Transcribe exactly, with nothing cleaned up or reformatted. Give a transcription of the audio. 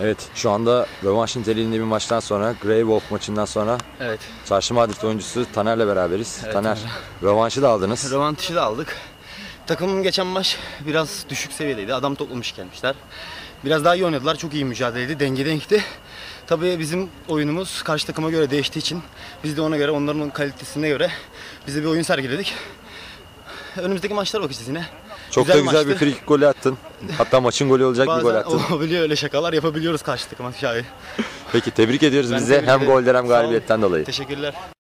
Evet, şu anda rövanş niteliğinde bir maçtan sonra, Grey Wolf maçından sonra Evet. Çarşı Madrid oyuncusu Taner'le beraberiz. Evet, Taner, rövanşı da aldınız. Rövanşı da aldık. Takımın geçen maç biraz düşük seviyedeydi. Adam toplamış gelmişler. Biraz daha iyi oynadılar. Çok iyi mücadeleydi. Denge denkti. Tabii bizim oyunumuz karşı takıma göre değiştiği için biz de ona göre, onların kalitesine göre bize bir oyun sergiledik. Önümüzdeki maçlara bakacağız yine. Çok güzel da güzel maçtı. bir free kick golü attın. Hatta maçın golü olacak Bazen bir gol attın. olabiliyor, öyle şakalar yapabiliyoruz karşı takıma şahit. Peki, tebrik ediyoruz Ben bize tebrik hem ederim. golden hem Sağ olun. galibiyetten dolayı. Teşekkürler.